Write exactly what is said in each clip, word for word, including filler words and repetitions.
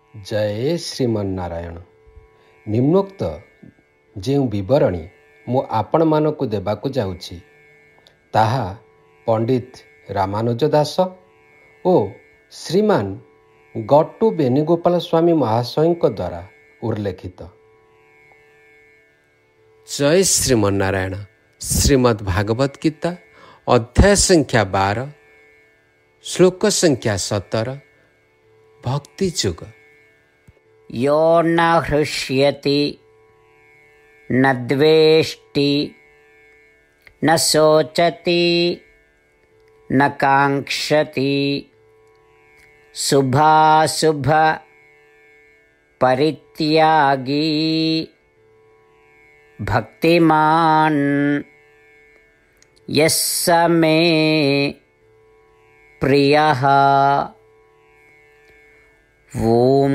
जय श्रीमन्नारायण। निम्नोक्त जो विवरणी मु आपण मानकु देबाकु जाउछि ताहा पंडित रामानुज दास ओ श्रीमान गट्टू बेणुगोपाल स्वामी महाशय द्वारा उल्लेखित। जय श्रीमन्नारायण। श्रीमद् भागवत गीता अध्याय संख्या बारह श्लोक संख्या सतर भक्ति युग। यो न हृष्यति न द्वेष्टि न शोचति न काङ्क्षति शुभाशुभ परित्यागी भक्तिमान् यस्य मे प्रियः। ओम।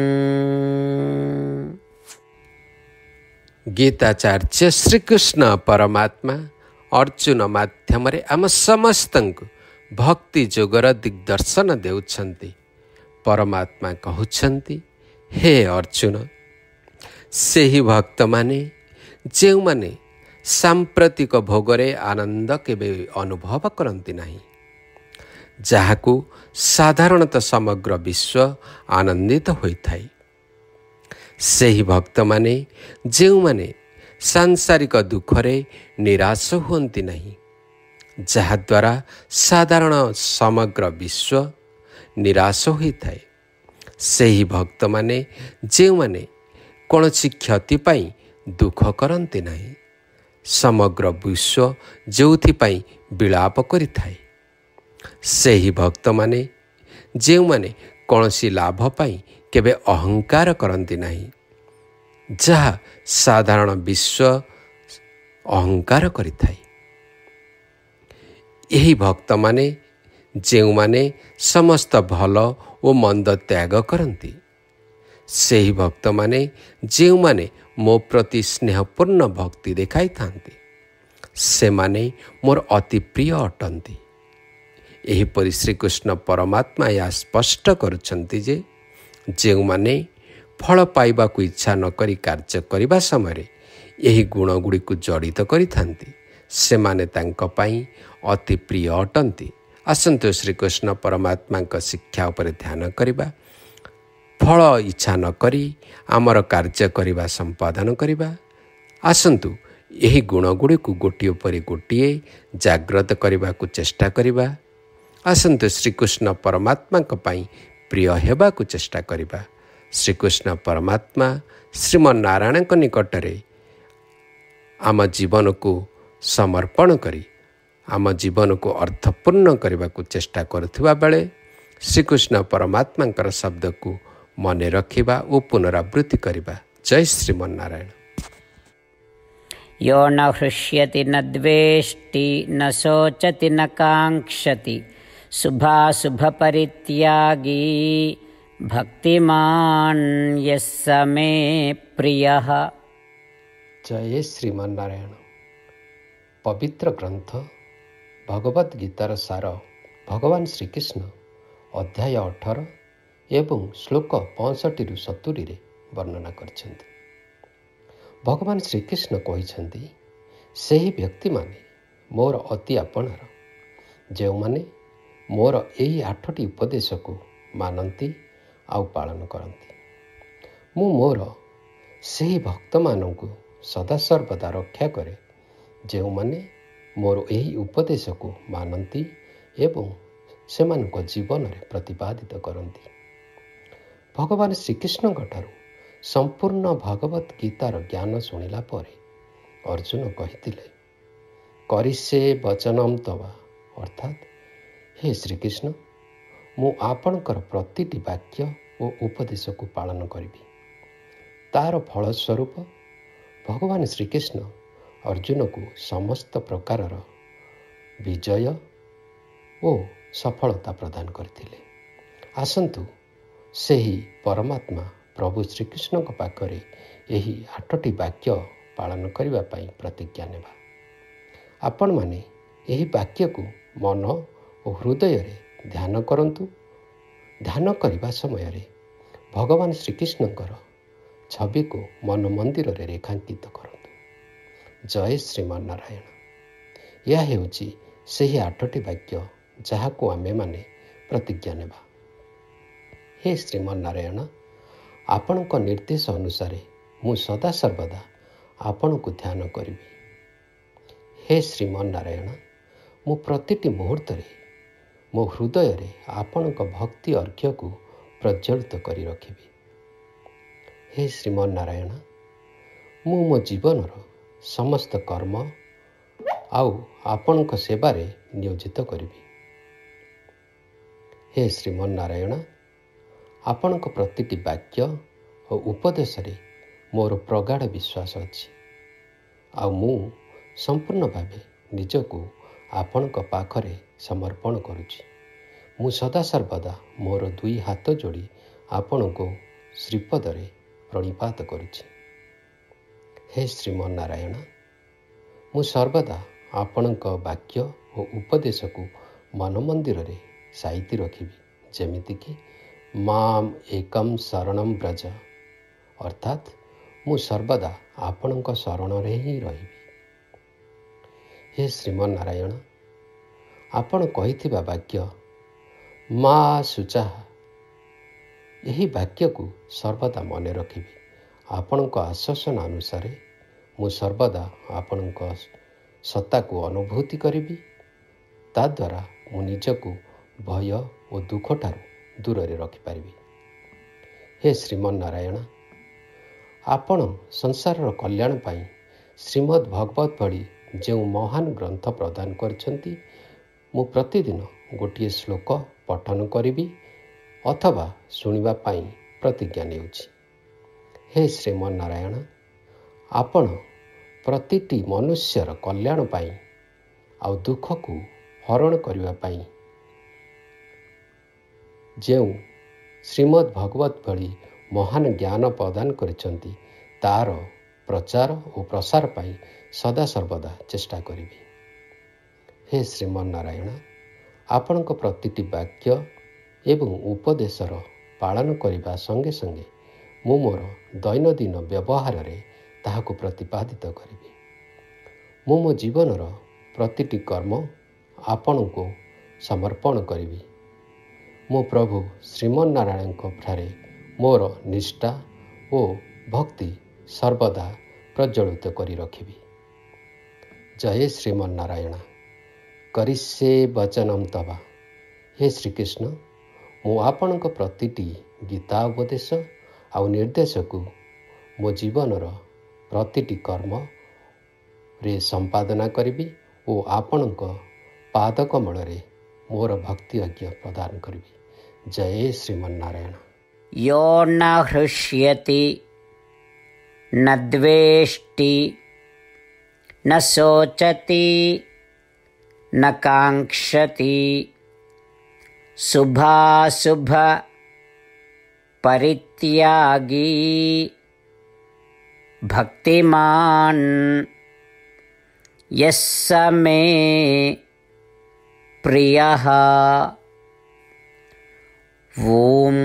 गीताचार्य श्रीकृष्ण परमात्मा अर्जुन माध्यम आम समस्त भक्ति जोगर दिग्दर्शन देउछन्ति। परमात्मा कहउछन्ति, हे अर्जुन, सेही भक्त माने जेउ माने सांप्रतिक भोगरे आनंद केबे अनुभव करन्ति नाही, जाहाकू साधारणतः समग्र विश्व आनंदित होइथाई। सेही भक्त माने जेउ माने सांसारिक दुखरे निराश हुअन्ति नाही, जहा द्वारा साधारण समग्र विश्व निराश होइथाए। सेही भक्त माने जेउ माने कौनसी क्षति पाई दुख करन्ति नाही, समग्र विश्व जोथि पाई विलाप करिथाए। सेही भक्त माने जेउ माने कौनसी लाभ पाई केबे अहंकार करन्ति नाही, जहा साधारण विश्व अहंकार करिथाए। यही भक्त माने जेउ माने समस्त भल ओ मंद त्याग करन्ति। सेही भक्त माने जेउ माने मो प्रति स्नेहपूर्ण भक्ति देखाई थांती, से माने मोर अति प्रिय अटंती। एहीपरि श्रीकृष्ण परमात्मा या स्पष्ट करुछन्ति जे जेउ माने फल पाइबा को इच्छा न करी कार्य करिबा समय यही गुण गुड़ी को जड़ित करि थांती, से माने तांको पई अति प्रिय अटंती। आसंतु श्रीकृष्ण परमात्मा का शिक्षा उपर ध्यान करिबा, फल इच्छा न करी आमर कार्य करिबा संपादन करिबा। आसंतु यही गुण गुड़ी को गोटिए परि गोटिए जाग्रत करिबा को चेष्टा करिबा। आसंतु श्रीकृष्ण परमात्मा को पई प्रिय हेबा को चेष्टा करिबा। श्रीकृष्ण परमात्मा श्रीमन्नारायण को निकटरे आम जीवन को समर्पण करी आम जीवन को अर्थपूर्ण करने को चेष्टा करुवा बेले श्रीकृष्ण परमात्मा शब्द को मने रखिबा और पुनरावृत्ति करिबा। जय श्रीमन्नारायण। यो न हृष्यति न द्वेष्टि न शोचति न काङ्क्षति शुभाशुभ परित्यागी भक्तिमान् यस्य मे प्रियः। जय श्रीमन्नारायण। पवित्र ग्रंथ भगवद गीतार सार भगवान श्रीकृष्ण अध्याय अठारह एवं श्लोक पैंसठ रु सत्तरी रे वर्णना करछन्ति। भगवान श्रीकृष्ण कहिछन्ति, सेही व्यक्ति माने मोर अति आपणार, जेउ माने मोर एही आठटी उपदेश को मानती आउ पालन करती। मु मोर सेही भक्त मानंकु सदा सर्वदा रक्षा करे, जेउ माने मोर एही उपदेश को मानती एवं सेमानक जीवन में प्रतिपादित करती। भगवान श्रीकृष्ण ठारू संपूर्ण भगवत गीतार ज्ञान शुणिला परे अर्जुन कहिथिले, करिष्ये वचनम तवा, अर्थात हे श्रीकृष्ण, मु आपणकर प्रतिटी वाक्य और उपदेश को पालन करी। तार फलस्वरूप भगवान श्रीकृष्ण अर्जुन को समस्त प्रकार विजय और सफलता प्रदान करथिले। आसंतु सेही परमात्मा प्रभु श्रीकृष्ण को पाखरे यही आठटी वाक्य पालन करने पाई प्रतिज्ञा नेबा। आपण माने यही वाक्य को मन और हृदय रे ध्यान करंतु। ध्यान करने समय ଭଗବାନ ଶ୍ରୀକୃଷ୍ଣଙ୍କର ଛବିକୁ ମନ ମନ୍ଦିରରେ ରେଖାଙ୍କିତ କରନ୍ତୁ। ଜୟ ଶ୍ରୀମନ୍ନାରାୟଣ। ଏହା ହେଉଛି ସେହି ଆଠଟି ବାକ୍ୟ ଯାହାକୁ ଆମେମାନେ ପ୍ରତିଜ୍ଞା ନେବା। ହେ ଶ୍ରୀମନ୍ନାରାୟଣ, ଆପଣଙ୍କ ନିର୍ଦ୍ଦେଶ ଅନୁସାରେ ମୁଁ ସଦାସର୍ବଦା ଆପଣଙ୍କୁ ଧ୍ୟାନ କରିବି। ହେ ଶ୍ରୀମନ୍ନାରାୟଣ, ମୁଁ ପ୍ରତିଟି ମୁହୂର୍ତ୍ତରେ ମୋ ହୃଦୟରେ ଆପଣଙ୍କ ଭକ୍ତି ଅର୍ଘ୍ୟକୁ ପ୍ରଜ୍ୱଳିତ କରି ରଖିବି। ହେ ଶ୍ରୀମନ୍ନାରାୟଣ, ମୁଁ ମୋ ଜୀବନର ସମସ୍ତ କର୍ମ ଆଉ ଆପଣଙ୍କ ସେବାରେ ନିୟୋଜିତ କରିବି। ହେ ଶ୍ରୀମନ୍ନାରାୟଣ, ଆପଣଙ୍କ ପ୍ରତିଟି ବାକ୍ୟ ଓ ଉପଦେଶରେ ମୋର ପ୍ରଗାଢ଼ ବିଶ୍ୱାସ ଅଛି, ଆଉ ମୁଁ ସମ୍ପୂର୍ଣ୍ଣ ଭାବେ ନିଜକୁ ଆପଣଙ୍କ ପାଖରେ ସମର୍ପଣ କରୁଛି। ମୁଁ ସଦାସର୍ବଦା ମୋର ଦୁଇ ହାତ ଯୋଡ଼ି ଆପଣଙ୍କୁ ଶ୍ରୀପଦରେ ପ୍ରଣିପାତ କରୁଛି। ହେ ଶ୍ରୀମନ୍ନାରାୟଣ, ମୁଁ ସର୍ବଦା ଆପଣଙ୍କ ବାକ୍ୟ ଓ ଉପଦେଶକୁ ମନ ମନ୍ଦିରରେ ସାଇତି ରଖିବି, ଯେମିତିକି ମାମ୍ ଏକମ୍ ଶରଣମ୍ ବ୍ରଜ, ଅର୍ଥାତ୍ ମୁଁ ସର୍ବଦା ଆପଣଙ୍କ ଶରଣରେ ହିଁ ରହିବି। ହେ ଶ୍ରୀମନ୍ନାରାୟଣ, ଆପଣ କହିଥିବା ବାକ୍ୟ ମା ଶୁଚାଃ, ଏହି ବାକ୍ୟକୁ ସର୍ବଦା ମନେ ରଖିବି। ଆପଣଙ୍କ ଆଶ୍ୱାସନା ଅନୁସାରେ ମୁଁ ସର୍ବଦା ଆପଣଙ୍କ ସତ୍ତାକୁ ଅନୁଭୂତି କରିବି। ତାଦ୍ୱାରା ମୁଁ ନିଜକୁ ଭୟ ଓ ଦୁଃଖଠାରୁ ଦୂରରେ ରଖିପାରିବି। ହେ ଶ୍ରୀମନ୍ନାରାୟଣ, ଆପଣ ସଂସାରର କଲ୍ୟାଣ ପାଇଁ ଶ୍ରୀମଦ୍ ଭଗବତ ଭଳି ଯେଉଁ ମହାନ ଗ୍ରନ୍ଥ ପ୍ରଦାନ କରିଛନ୍ତି, ମୁଁ ପ୍ରତିଦିନ ଗୋଟିଏ ଶ୍ଲୋକ ପଠନ କରିବି ଅଥବା ଶୁଣିବା ପାଇଁ ପ୍ରତିଜ୍ଞା ନେଉଛି। ହେ ଶ୍ରୀମନ୍ନାରାୟଣ, ଆପଣ ପ୍ରତିଟି ମନୁଷ୍ୟର କଲ୍ୟାଣ ପାଇଁ ଆଉ ଦୁଃଖକୁ ହରଣ କରିବା ପାଇଁ ଯେଉଁ ଶ୍ରୀମଦ୍ ଭଗବତ ଭଳି ମହାନ ଜ୍ଞାନ ପ୍ରଦାନ କରିଛନ୍ତି, ତାହାର ପ୍ରଚାର ଓ ପ୍ରସାର ପାଇଁ ସଦାସର୍ବଦା ଚେଷ୍ଟା କରିବି। ହେ ଶ୍ରୀମନ୍ନାରାୟଣ, ଆପଣଙ୍କ ପ୍ରତିଟି ବାକ୍ୟ ଏବଂ ଉପଦେଶର ପାଳନ କରିବା ସଙ୍ଗେ ସଙ୍ଗେ ମୁଁ ମୋର ଦୈନନ୍ଦିନ ବ୍ୟବହାରରେ ତାହାକୁ ପ୍ରତିପାଦିତ କରିବି। ମୁଁ ମୋ ଜୀବନର ପ୍ରତିଟି କର୍ମ ଆପଣଙ୍କୁ ସମର୍ପଣ କରିବି। ମୁଁ ପ୍ରଭୁ ଶ୍ରୀମନ୍ନାରାୟଣଙ୍କ ଠାରେ ମୋର ନିଷ୍ଠା ଓ ଭକ୍ତି ସର୍ବଦା ପ୍ରଜ୍ୱଳିତ କରି ରଖିବି। ଜୟ ଶ୍ରୀମନ୍ନାରାୟଣ। କରିଷ୍ୟେ ବଚନଂ ତବ। ହେ ଶ୍ରୀକୃଷ୍ଣ, ମୁଁ ଆପଣଙ୍କ ପ୍ରତିଟି ଗୀତା ଉପଦେଶ ଆଉ ନିର୍ଦ୍ଦେଶକୁ ମୋ ଜୀବନର ପ୍ରତିଟି କର୍ମରେ ସମ୍ପାଦନା କରିବି ଓ ଆପଣଙ୍କ ପାଦକମଳରେ ମୋର ଭକ୍ତି ଅର୍ଘ୍ୟ ପ୍ରଦାନ କରିବି। ଜୟ ଶ୍ରୀମନ୍ନାରାୟଣ। यो न हृष्यति न द्वेष्टि न शोचति न काङ्क्षति शुभाशुभपरित्यागी भक्तिमान् यः स मे प्रियः। ॐ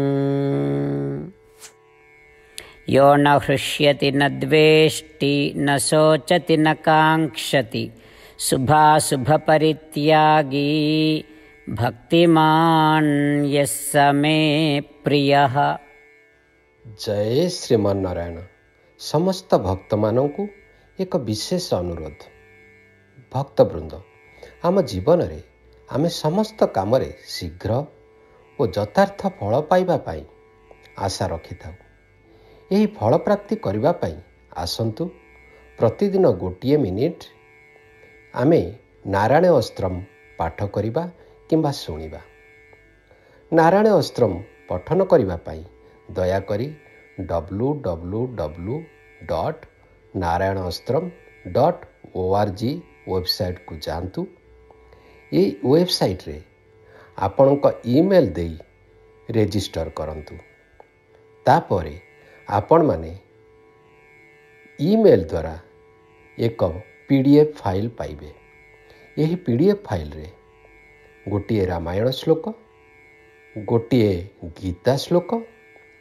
यो न हृष्यति न द्वेष्टि न शोचति न काङ्क्षति शुभाशुभपरित्यागी भक्तिमान् यः स मे प्रियः। ଜୟ ଶ୍ରୀମନ୍ନାରାୟଣ। ସମସ୍ତ ଭକ୍ତମାନଙ୍କୁ ଏକ ବିଶେଷ ଅନୁରୋଧ। ଭକ୍ତବୃନ୍ଦ, ଆମ ଜୀବନରେ ଆମେ ସମସ୍ତ କାମରେ ଶୀଘ୍ର ଓ ଯଥାର୍ଥ ଫଳ ପାଇବା ପାଇଁ ଆଶା ରଖିଥାଉ। ଏହି ଫଳ ପ୍ରାପ୍ତି କରିବା ପାଇଁ ଆସନ୍ତୁ ପ୍ରତିଦିନ ଗୋଟିଏ ମିନିଟ୍ ଆମେ ନାରାୟଣ ଅସ୍ତ୍ରମ୍ ପାଠ କରିବା କିମ୍ବା ଶୁଣିବା। ନାରାୟଣ ଅସ୍ତ୍ରମ୍ ପଠନ କରିବା ପାଇଁ ଦୟାକରି W W W dot Narayana Astram dot O R G ୱେବସାଇଟ୍କୁ ଯାଆନ୍ତୁ। ଏହି ୱେବସାଇଟ୍ରେ ଆପଣଙ୍କ ଇମେଲ୍ ଦେଇ ରେଜିଷ୍ଟର କରନ୍ତୁ। ତାପରେ ଆପଣମାନେ ଇମେଲ୍ ଦ୍ୱାରା ଏକ ପି ଡି ଏଫ୍ ଫାଇଲ୍ ପାଇବେ। ଏହି ପି ଡି ଏଫ୍ ଫାଇଲ୍ରେ ଗୋଟିଏ ରାମାୟଣ ଶ୍ଲୋକ, ଗୋଟିଏ ଗୀତା ଶ୍ଲୋକ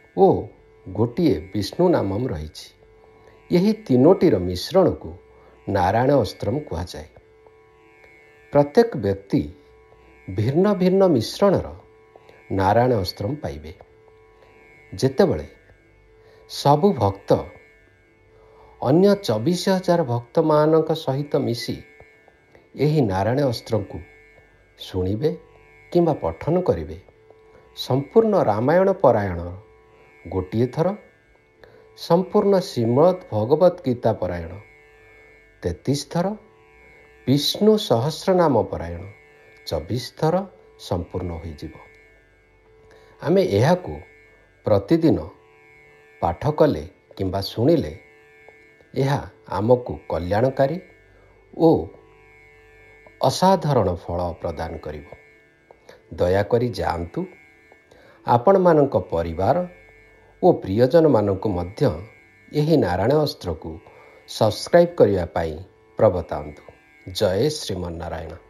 ଓ ଗୋଟିଏ ବିଷ୍ଣୁ ନାମମ୍ ରହିଛି। ଏହି ତିନୋଟିର ମିଶ୍ରଣକୁ ନାରାୟଣ ଅସ୍ତ୍ରମ୍ କୁହାଯାଏ। ପ୍ରତ୍ୟେକ ବ୍ୟକ୍ତି ଭିନ୍ନ ଭିନ୍ନ ମିଶ୍ରଣର ନାରାୟଣ ଅସ୍ତ୍ରମ୍ ପାଇବେ। ଯେତେବେଳେ ସବୁ ଭକ୍ତ ଅନ୍ୟ ଚବିଶ ହଜାର ଭକ୍ତମାନଙ୍କ ସହିତ ମିଶି ଏହି ନାରାୟଣ ଅସ୍ତ୍ରକୁ ଶୁଣିବେ କିମ୍ବା ପଠନ କରିବେ, ସମ୍ପୂର୍ଣ୍ଣ ରାମାୟଣ ପରାୟଣ ଗୋଟିଏ ଥର, ସମ୍ପୂର୍ଣ୍ଣ ଶ୍ରୀମଦ୍ ଭଗବତ ଗୀତା ପରାୟଣ ତେତିଶ ଥର, ବିଷ୍ଣୁ ସହସ୍ରନାମ ପରାୟଣ ଚବିଶ ଥର ସମ୍ପୂର୍ଣ୍ଣ ହୋଇଯିବ। ଆମେ ଏହାକୁ ପ୍ରତିଦିନ ପାଠ କଲେ କିମ୍ବା ଶୁଣିଲେ ଏହା ଆମକୁ କଲ୍ୟାଣକାରୀ ଓ ଅସାଧାରଣ ଫଳ ପ୍ରଦାନ କରିବ। ଦୟାକରି ଯାଆନ୍ତୁ, ଆପଣମାନଙ୍କ ପରିବାର ଓ ପ୍ରିୟଜନମାନଙ୍କୁ ମଧ୍ୟ ଏହି ନାରାୟଣ ଅସ୍ତ୍ରକୁ ସବସ୍କ୍ରାଇବ୍ କରିବା ପାଇଁ ପ୍ରବର୍ତ୍ତାନ୍ତୁ। ଜୟ ଶ୍ରୀମନ୍ନାରାୟଣ।